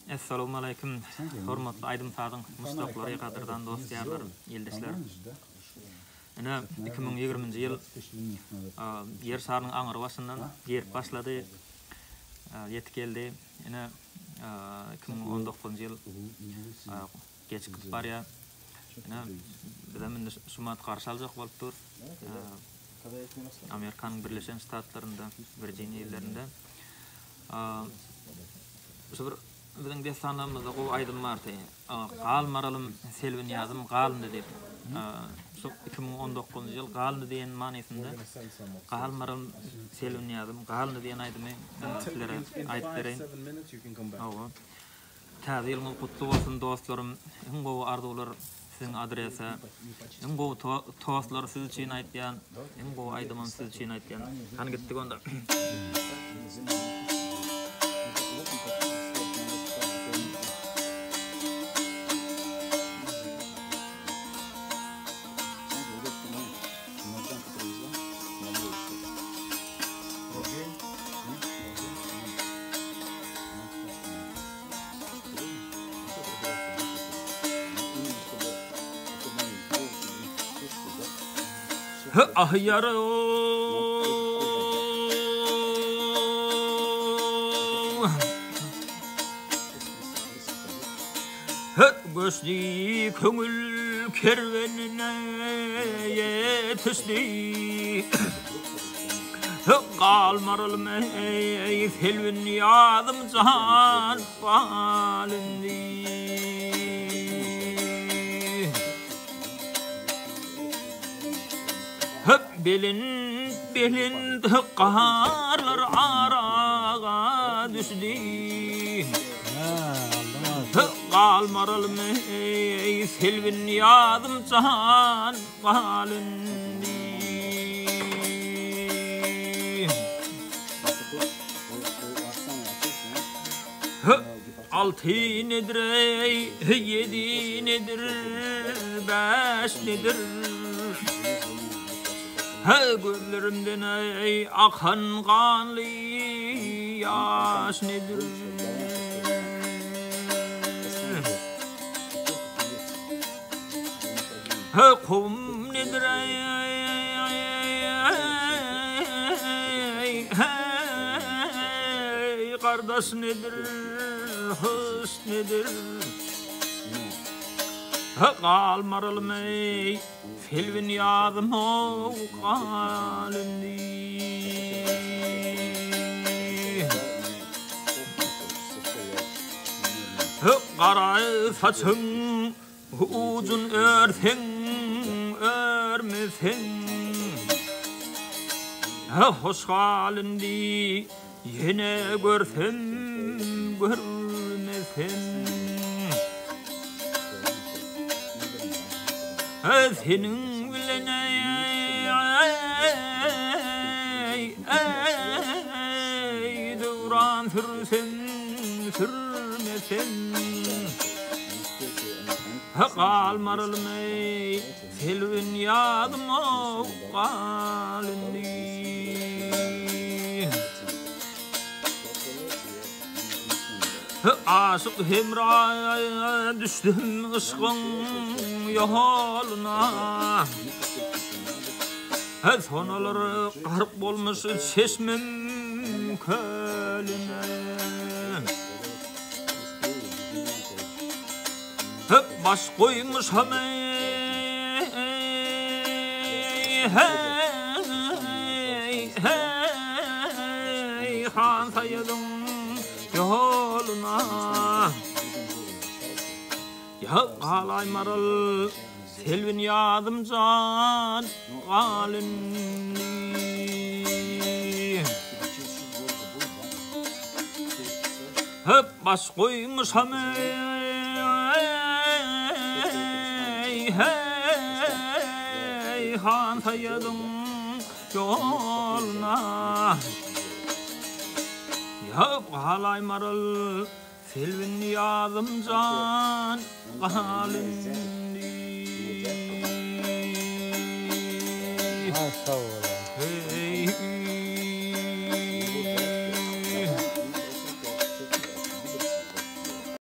Assalamu alaykum. Hormatly Aydın Sadyň mustaqlary kadyrdan dostlar, ýeldeşler. Ene 2020-nji ýyl ýer şarynyň aňyry başyndan gerip başlady. Ýetip geldi. Ene 2019-njy ýyl geçip barýar. Ene bilen şumat garşy aljak bolup dur. Amerikanyň Birleşen Ştatlarynda, Virginia ýerlerinde. Şu bizim destanlarımızda o aydın vardı. Gal maralım selvin yazım galındı deyip. Şu 2019 yıl galındı diyen manisinde. Gal maralım selvin yazım galındı diyen aydımı sizlere aytlarayım. Taze yılın kutlu olsun dostlarım. Ingo arzular sizin adrese. Ingo tostlar siz için aytlayan. Ingo aydımın siz için aytlayan. Hani gittik onda. Ah yarım göçdi köngül kervenine yetişdi kalmaralım ey selvin yadım can balindi Belin qaharlar arağa düşdü Qalmaralım ey selvin yadım can balindi Altı nedir ey, yedi nedir, beş nedir gözlerimden ey akan kanlı yaş nedir? Kum nedir ey kardeş nedir? Hıs nedir? Qalmaralım ey selvin yadım o qalindi Qara saçın uzun örsen örmesen Hoş qalindi yine görsem görmesen Senin bilen ey duran sürsen sürmesen Qalmaralım ey selvin yadım o qalindi Aşık hemraya düştüm ışkın yoluna Sonaları qarıp bolmuş çeşmem kölüne Baş koymuş hey han sayıdım yoluna Ya qalay maral selvin yadım can qalindi baş koymuş hey han sayıdım yoluna Ya qalay maral selvin yadım can qalindi Sağ ol.